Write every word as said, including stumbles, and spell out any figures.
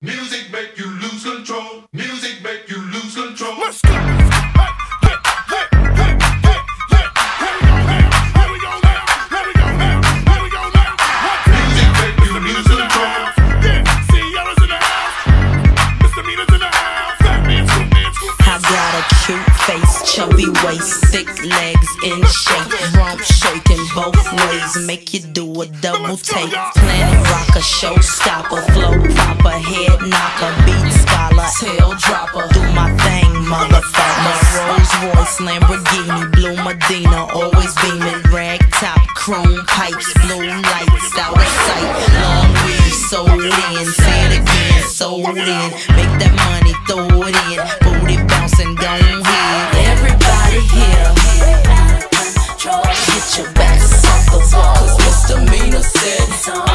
Music make you lose control. Music make you lose control. Let's go. Hey, hey, hey, hey, hey, hey, hey. Here we go now. Here we go now. Here we go now. Music make you lose control. Yeah, Sierra's in the house. Misdemeanors in the house. Fat man, scoop man, scoop. I got a cute face, chubby waist, thick legs in shape, rump shaking both ways, make you do a double take. Planet rocker, showstopper, flow proper, head knocker, beat scholar, tail dropper. Do my thing, motherfucker. Rolls Royce, Lamborghini, blue Medina, always beaming, rag top, chrome pipes, blue lights out of sight. Long weave, sold in, say it again, sold in. Make that money, throw it in, booty bouncing, go ahead. Everybody here, get your backs off the wall, 'cause misdemeanor said